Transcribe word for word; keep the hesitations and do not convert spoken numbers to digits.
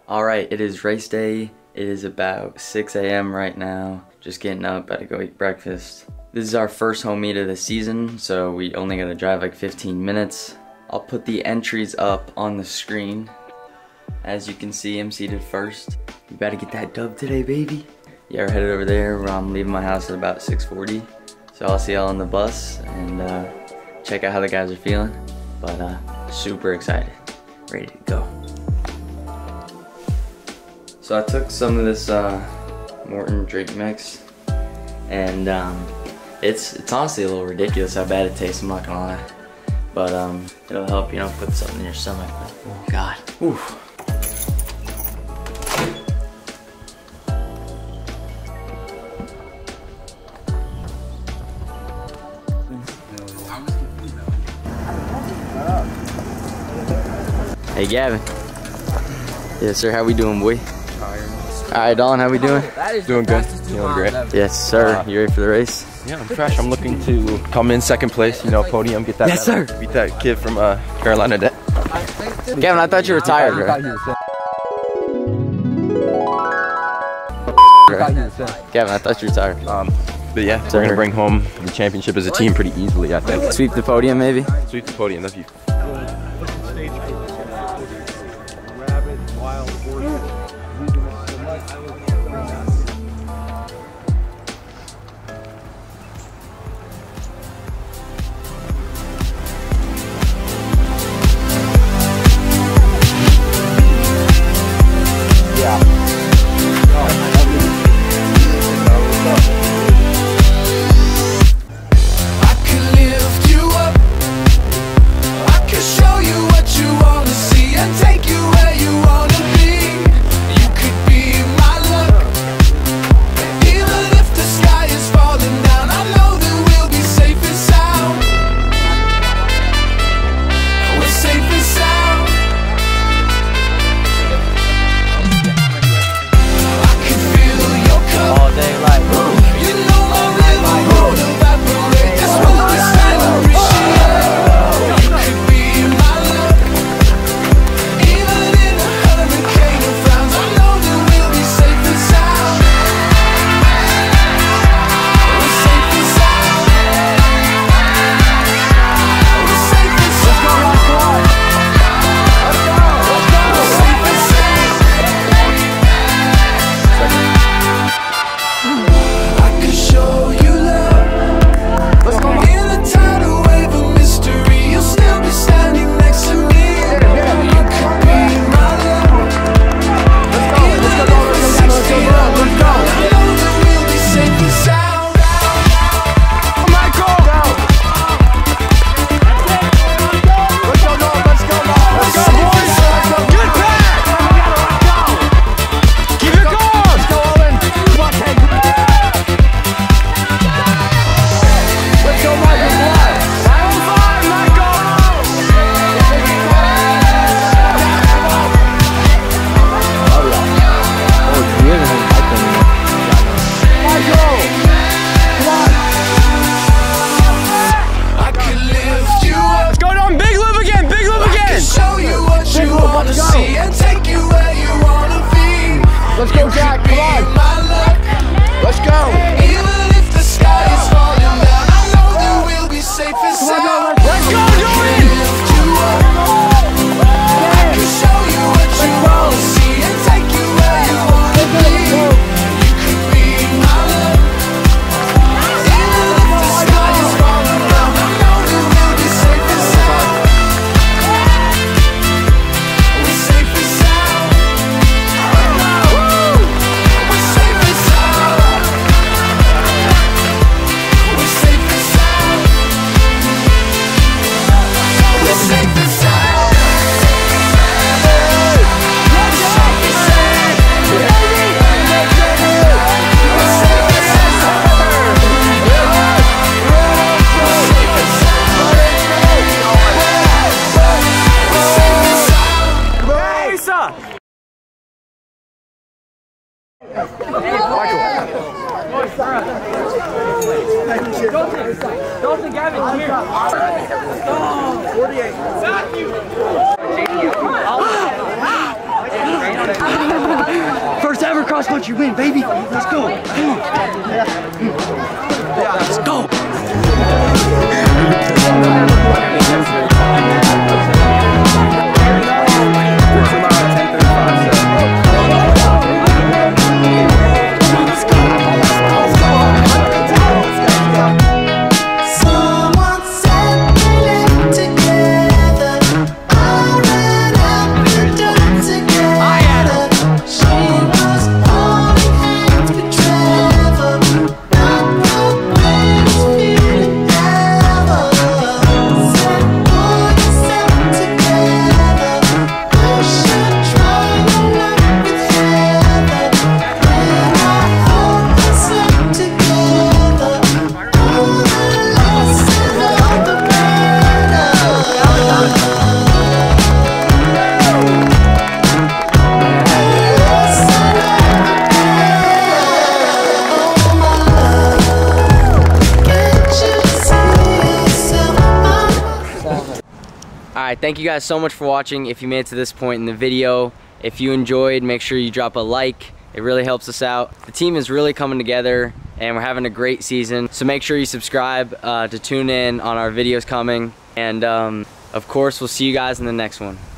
Alright, it is race day. It is about six A M right now. Just getting up, about to go eat breakfast. This is our first home meet of the season, so we only gotta drive like fifteen minutes. I'll put the entries up on the screen. As you can see, I'm seated first. You better get that dub today, baby. Yeah, we're headed over there. I'm leaving my house at about six forty. So I'll see y'all on the bus and uh, check out how the guys are feeling. But uh, super excited, ready to go. So I took some of this uh, Morton drink mix, and um, it's it's honestly a little ridiculous how bad it tastes. I'm not gonna lie, but um, it'll help, you know, put something in your stomach. But, oh God, oof. Hey Gavin. Yes sir, how we doing, boy? Alright, Don, how we doing? Doing good. Feeling great. Yes, sir. Uh, you ready for the race? Yeah, I'm fresh. I'm looking to come in second place, you know, podium, get that. Yes, medal, sir. Beat that kid from uh, Carolina. Gavin, I thought you were retired, bro. Gavin, I thought you were retired. Um, but yeah, so we're gonna bring home the championship as a team pretty easily, I think. Sweep the podium, maybe? Sweep the podium, that'd be. Let's go, Jack, come on. Let's go. Even if the sky is falling down, I know that we'll be safe and sound. Let's go, Joey. I can show you what you want to see and take you where you want to be. You could be my love. Even if the sky is falling down, I know that we'll be safe and sound. We're safe and sound. We're safe and sound. We're safe and sound. We're safe and sound. Dalton, Gavin, here. forty-eight. Thank you. First ever cross country win, baby. Let's go. Come on. Let's go. Alright, thank you guys so much for watching. If you made it to this point in the video, if you enjoyed, make sure you drop a like. It really helps us out. The team is really coming together and we're having a great season. So make sure you subscribe uh, to tune in on our videos coming. And um, of course, we'll see you guys in the next one.